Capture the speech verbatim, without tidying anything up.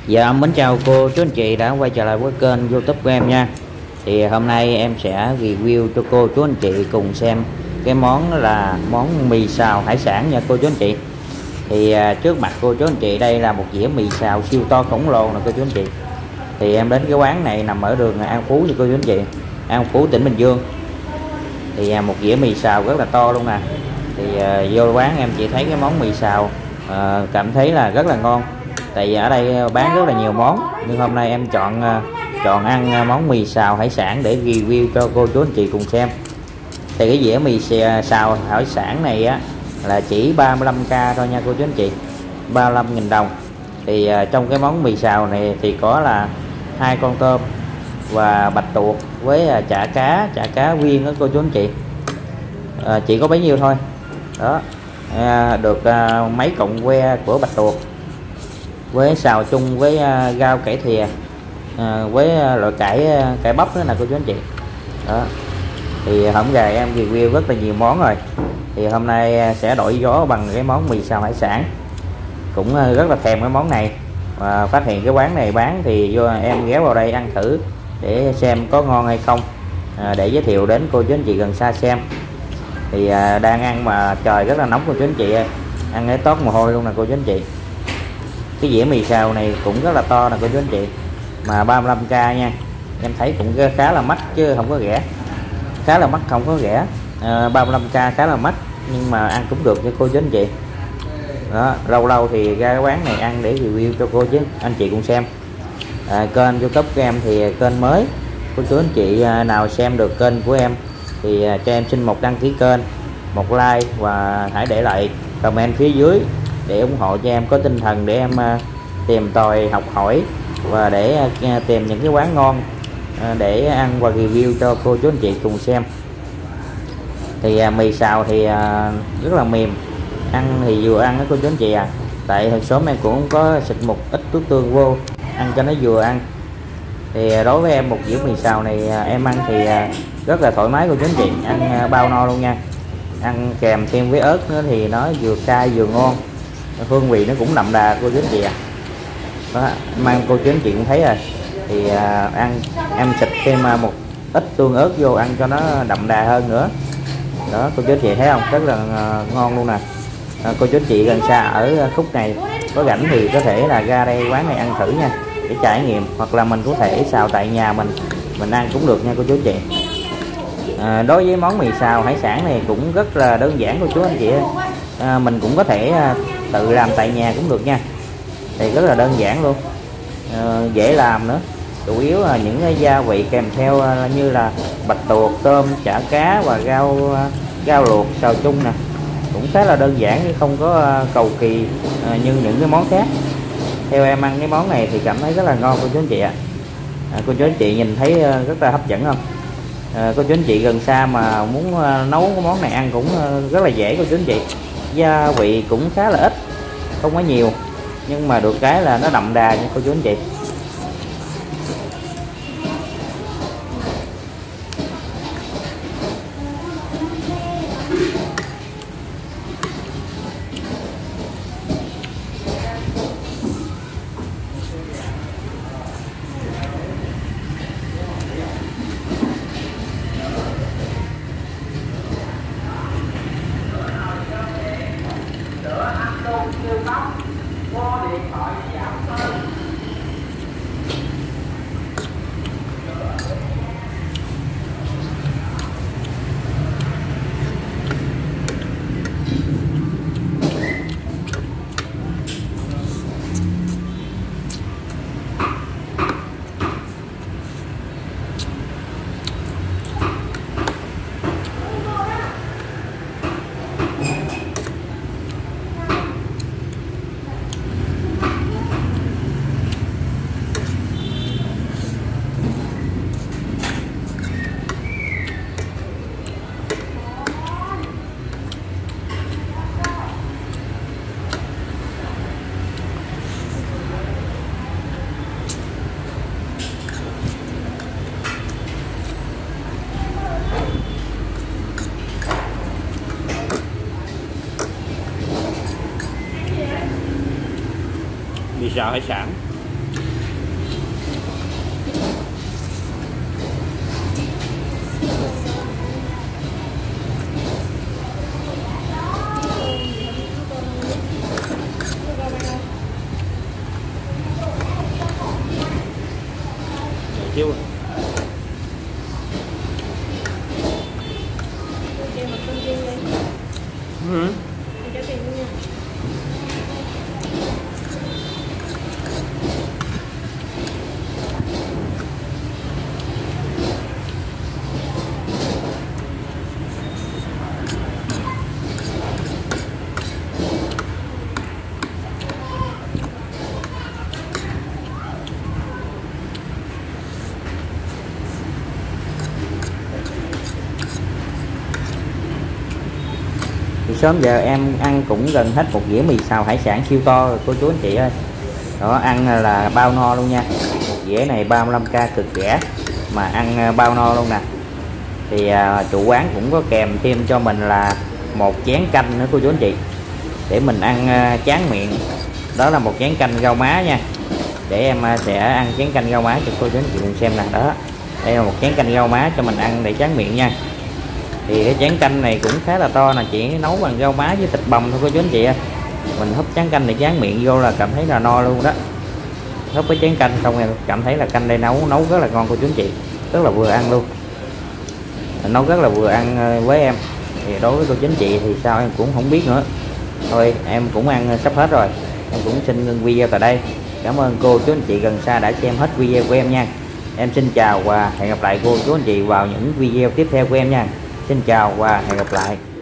Dạ mến chào cô chú anh chị đã quay trở lại với kênh YouTube của em nha. Thì hôm nay em sẽ review cho cô chú anh chị cùng xem cái món là món mì xào hải sản nha cô chú anh chị. Thì à, trước mặt cô chú anh chị đây là một dĩa mì xào siêu to khổng lồ nè cô chú anh chị. Thì em đến cái quán này nằm ở đường An Phú nha cô chú anh chị, An Phú tỉnh Bình Dương. Thì à, một dĩa mì xào rất là to luôn nè. Thì à, vô quán em chỉ thấy cái món mì xào à, cảm thấy là rất là ngon. Tại vì ở đây bán rất là nhiều món, nhưng hôm nay em chọn chọn ăn món mì xào hải sản để review cho cô chú anh chị cùng xem. Thì cái dĩa mì xào hải sản này á là chỉ ba mươi lăm k thôi nha cô chú anh chị, ba mươi lăm nghìn đồng. Thì uh, trong cái món mì xào này thì có là hai con tôm và bạch tuộc với uh, chả cá chả cá viên đó cô chú anh chị. Uh, chỉ có bấy nhiêu thôi đó. Uh, được uh, mấy cọng que của bạch tuộc với xào chung với uh, rau cải thìa, uh, với uh, loại cải uh, cải bắp nữa nè cô chú anh chị đó. Thì hôm gà em review rất là nhiều món rồi, thì hôm nay sẽ đổi gió bằng cái món mì xào hải sản. Cũng uh, rất là thèm cái món này, và phát hiện cái quán này bán thì vô em ghé vào đây ăn thử để xem có ngon hay không, uh, để giới thiệu đến cô chú anh chị gần xa xem. Thì uh, đang ăn mà trời rất là nóng cô chú anh chị ơi, ăn cái tót mồ hôi luôn nè cô chú anh chị. Cái dĩa mì xào này cũng rất là to nè cô chú anh chị, mà ba mươi lăm k nha. Em thấy cũng khá là mắc chứ không có rẻ, khá là mắc không có rẻ. À, ba mươi lăm k khá là mắc nhưng mà ăn cũng được cho cô chú anh chị đó. Lâu lâu thì ra cái quán này ăn để review cho cô chú anh chị cùng xem. À, kênh YouTube của em thì kênh mới, cô chú anh chị nào xem được kênh của em thì cho em xin một đăng ký kênh, một like và hãy để lại comment phía dưới để ủng hộ cho em có tinh thần để em uh, tìm tòi học hỏi và để uh, tìm những cái quán ngon uh, để ăn và review cho cô chú anh chị cùng xem. Thì uh, mì xào thì uh, rất là mềm, ăn thì vừa ăn đó cô chú anh chị à. Tại hồi sớm em cũng có xịt một ít nước tương vô ăn cho nó vừa ăn. Thì uh, đối với em một dĩa mì xào này uh, em ăn thì uh, rất là thoải mái cô chú anh chị, ăn uh, bao no luôn nha. Ăn kèm thêm với ớt nữa thì nó vừa cay vừa ngon, hương vị nó cũng đậm đà cô chú anh chị à đó. Mang cô chú anh chị cũng thấy rồi. Thì à, ăn em xịt thêm à, một ít tương ớt vô ăn cho nó đậm đà hơn nữa đó cô chú anh chị thấy không, rất là à, ngon luôn nè. À, cô chú anh chị gần xa ở khúc này có rảnh thì có thể là ra đây quán này ăn thử nha, để trải nghiệm, hoặc là mình có thể xào tại nhà mình mình ăn cũng được nha cô chú anh chị. À, đối với món mì xào hải sản này cũng rất là đơn giản cô chú anh chị. À, mình cũng có thể à, tự làm tại nhà cũng được nha, thì rất là đơn giản luôn, à, dễ làm nữa. Chủ yếu là những cái gia vị kèm theo à, như là bạch tuộc, tôm, chả cá và rau à, rau luộc xào chung nè, cũng khá là đơn giản chứ không có à, cầu kỳ à, như những cái món khác. Theo em ăn cái món này thì cảm thấy rất là ngon cô chú anh chị ạ. À, cô chú anh chị nhìn thấy à, rất là hấp dẫn không? À, cô chú anh chị gần xa mà muốn uh, nấu cái món này ăn cũng uh, rất là dễ cô chú anh chị. Gia vị cũng khá là ít, không có nhiều, nhưng mà được cái là nó đậm đà nha cô chú anh chị. Mì xào hải sản xíu. Ừ. Thì sớm giờ em ăn cũng gần hết một dĩa mì xào hải sản siêu to rồi cô chú anh chị ơi. Đó, ăn là bao no luôn nha. Một dĩa này ba mươi lăm k cực rẻ mà ăn bao no luôn nè. Thì à, chủ quán cũng có kèm thêm cho mình là một chén canh nữa cô chú anh chị, để mình ăn à, chán miệng. Đó là một chén canh rau má nha. Để em à, sẽ ăn chén canh rau má cho cô chú anh chị cùng xem nè. Đó, đây là một chén canh rau má cho mình ăn để chán miệng nha. Thì cái chén canh này cũng khá là to, là chỉ nấu bằng rau má với thịt bằm thôi cô chú anh chị. Mình húp chén canh để chán miệng vô là cảm thấy là no luôn đó. Húp với chén canh xong rồi cảm thấy là canh đây nấu nấu rất là ngon cô chú anh chị, rất là vừa ăn luôn, nấu rất là vừa ăn với em. Thì đối với cô chú anh chị thì sao em cũng không biết nữa. Thôi em cũng ăn sắp hết rồi, em cũng xin ngưng video tại đây. Cảm ơn cô chú anh chị gần xa đã xem hết video của em nha. Em xin chào và hẹn gặp lại cô chú anh chị vào những video tiếp theo của em nha. Xin chào và hẹn gặp lại.